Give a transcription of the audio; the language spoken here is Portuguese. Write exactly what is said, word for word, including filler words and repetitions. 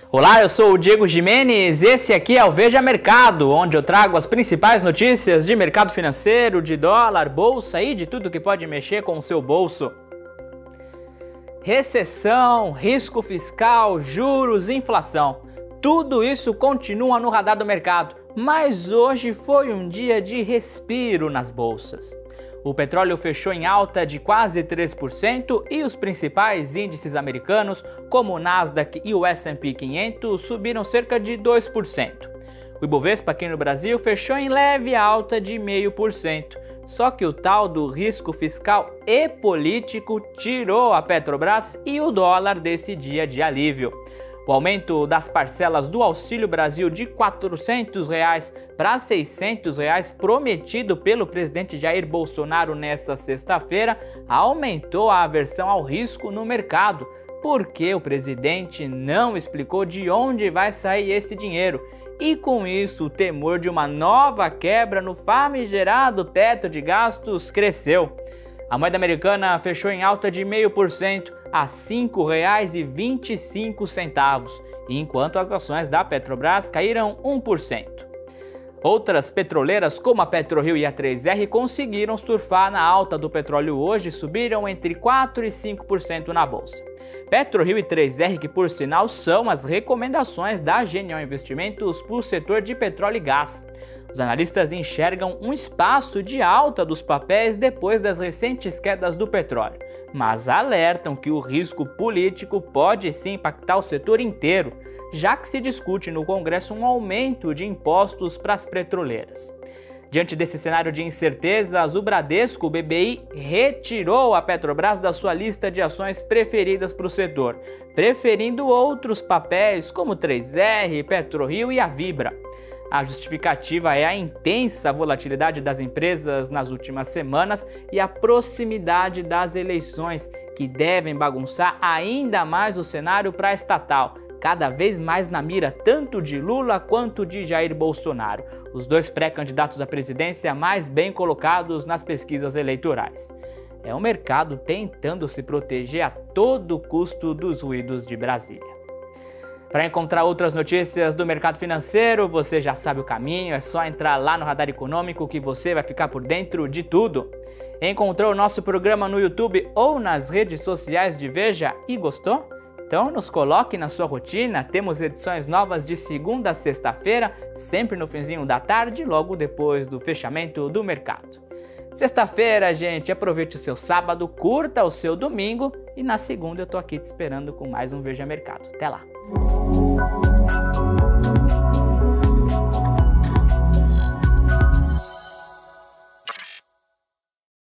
Olá, eu sou o Diego Jimenez, esse aqui é o Veja Mercado, onde eu trago as principais notícias de mercado financeiro, de dólar, bolsa e de tudo que pode mexer com o seu bolso. Recessão, risco fiscal, juros, inflação, tudo isso continua no radar do mercado, mas hoje foi um dia de respiro nas bolsas. O petróleo fechou em alta de quase três por cento e os principais índices americanos, como o Nasdaq e o S and P quinhentos, subiram cerca de dois por cento. O Ibovespa aqui no Brasil fechou em leve alta de zero vírgula cinco por cento. Só que o tal do risco fiscal e político tirou a Petrobras e o dólar desse dia de alívio. O aumento das parcelas do Auxílio Brasil de quatrocentos reais para seiscentos reais prometido pelo presidente Jair Bolsonaro nesta sexta-feira aumentou a aversão ao risco no mercado, porque o presidente não explicou de onde vai sair esse dinheiro. E com isso, o temor de uma nova quebra no famigerado teto de gastos cresceu. A moeda americana fechou em alta de zero vírgula cinco por cento a cinco reais e vinte e cinco centavos, enquanto as ações da Petrobras caíram um por cento. Outras petroleiras, como a PetroRio e a três R, conseguiram surfar na alta do petróleo hoje e subiram entre quatro e cinco por cento na bolsa. PetroRio e três R, que por sinal são as recomendações da Genial Investimentos para o setor de petróleo e gás. Os analistas enxergam um espaço de alta dos papéis depois das recentes quedas do petróleo, mas alertam que o risco político pode sim impactar o setor inteiro, já que se discute no Congresso um aumento de impostos para as petroleiras. Diante desse cenário de incertezas, o Bradesco, o B B I, retirou a Petrobras da sua lista de ações preferidas para o setor, preferindo outros papéis como três R, PetroRio e a Vibra. A justificativa é a intensa volatilidade das empresas nas últimas semanas e a proximidade das eleições, que devem bagunçar ainda mais o cenário para a estatal, cada vez mais na mira tanto de Lula quanto de Jair Bolsonaro, os dois pré-candidatos à presidência mais bem colocados nas pesquisas eleitorais. É o mercado tentando se proteger a todo custo dos ruídos de Brasília. Para encontrar outras notícias do mercado financeiro, você já sabe o caminho, é só entrar lá no Radar Econômico que você vai ficar por dentro de tudo. Encontrou o nosso programa no YouTube ou nas redes sociais de Veja e gostou? Então nos coloque na sua rotina, temos edições novas de segunda a sexta-feira, sempre no finzinho da tarde, logo depois do fechamento do mercado. Sexta-feira, gente, aproveite o seu sábado, curta o seu domingo e na segunda eu tô aqui te esperando com mais um Veja Mercado. Até lá!